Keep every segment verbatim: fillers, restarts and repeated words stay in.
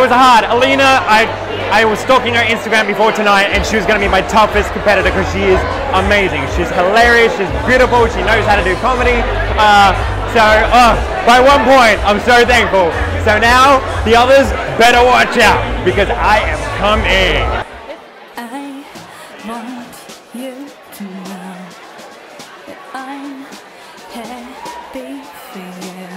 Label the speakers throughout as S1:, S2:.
S1: was hard. Alina, I I was stalking her Instagram before tonight, and she was going to be my toughest competitor because she is amazing. She's hilarious. She's beautiful. She knows how to do comedy. Uh, so, oh, by one point, I'm so thankful. So now the others better watch out because I am coming.
S2: I want you to know that I'm happy for you.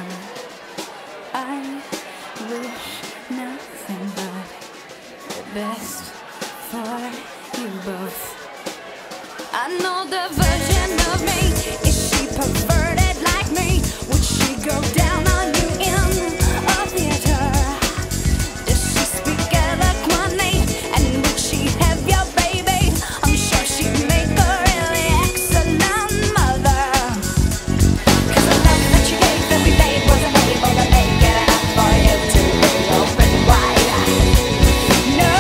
S2: I wish nothing but the best for you both. I know the version of me. Is she perverted like me? Would she go down on you in a theater? Does she speak eloquently? And would she have your baby? I'm sure she'd make a really excellent mother. Cause the love that you gave every day wasn't able to make it enough for you to be open wide. No.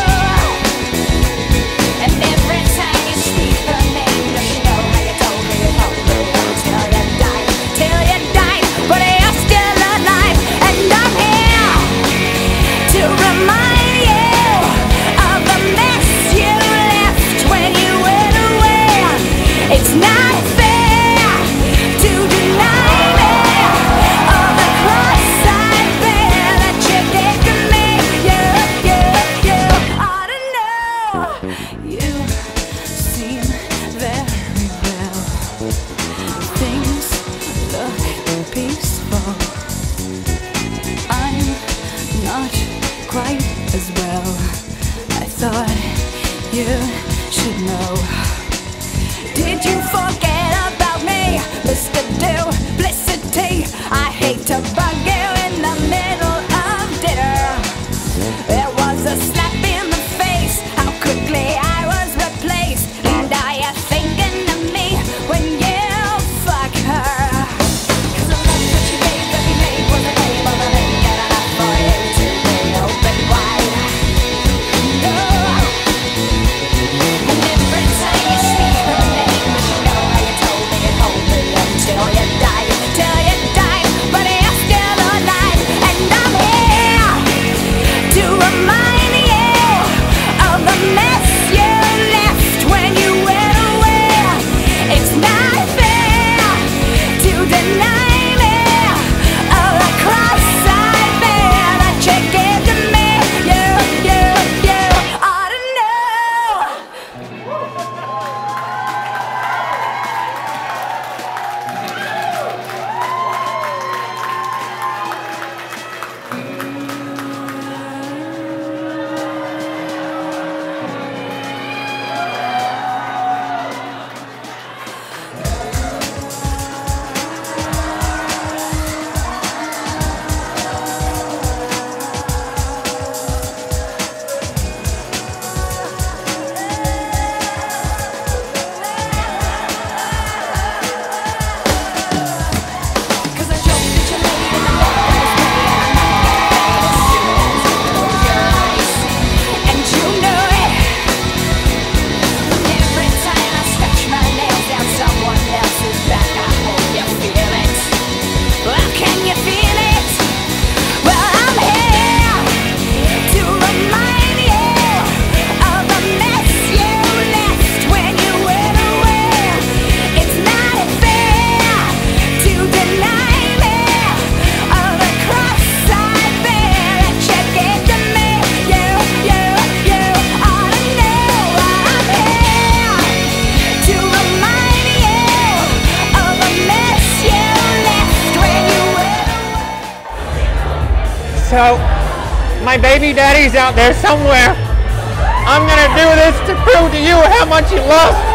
S2: And every time you speak her name, does she know how you told me you told me till you died, till you died, but you're still alive, and I'm here to remind you of the mess you left when you went away. It's not fair to deny me all the cross I bear that you gave to me. You, you, you ought to know. You seem very well. Things look peaceful. I'm not quite as well. I thought you should know. Did you forget about me, Mister Duplicity? I hate to bug you in the middle of dinner. There was a slap in the face, how quickly I was replaced. And are you thinking of me when you fuck her? Cause the love that you gave every day wasn't able to make it enough for you to be open wide. No. And every time you speak her name, does she know how you told me you'd hold me until you died, till you died, but you're still alive, and I'm here to remind you of the mess you left when you went away. It's not fair to deny me of the cross I bear that you gave to me. You, you, you ought to know. Cause I joked that you laid in the bed with me, and I'm not getting paid as soon as you close your eyes. And you know it. Every time I scratch my nails down someone else's back, I hope you feel it. Well, can you feel it? Well, I'm here to remind you of the mess you left when you went away. It's not fair to deny me of the cross I bear that you gave to me. You, you, you ought to know I'm here to remind you of the mess you left when you went away.
S1: So, my baby daddy's out there somewhere. I'm gonna do this to prove to you how much he loves